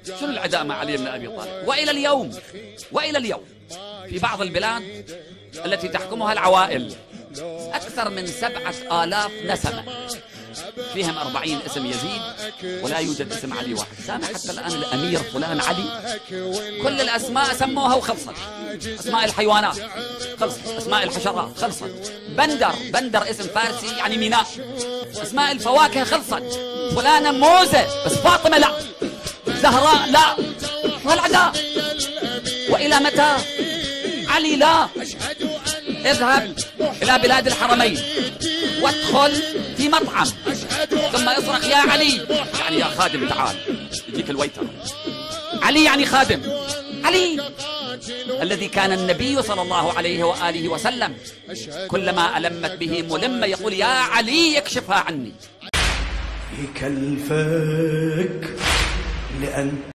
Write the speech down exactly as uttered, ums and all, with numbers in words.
شنو العداء مع علي بن أبي طالب؟ وإلى اليوم وإلى اليوم في بعض البلاد التي تحكمها العوائل أكثر من سبعة آلاف نسمة، فيهم أربعين اسم يزيد ولا يوجد اسم علي واحد. سامع حتى الآن الأمير فلان علي، كل الأسماء سموها وخلصت. أسماء الحيوانات خلصت، أسماء الحشرات خلصت. بندر بندر اسم فارسي يعني ميناء. أسماء الفواكه خلصت. فلانة موزة بس فاطمة لا، زهراء لا. والعداء وإلى متى؟ علي لا. اذهب إلى بلاد الحرمين وادخل في مطعم ثم اصرخ يا علي، يعني يا خادم تعال، يجيك الويتر. علي يعني خادم. علي الذي كان النبي صلى الله عليه وآله وسلم كلما ألمت به ملمة يقول يا علي اكشفها عني. يكلفك لأن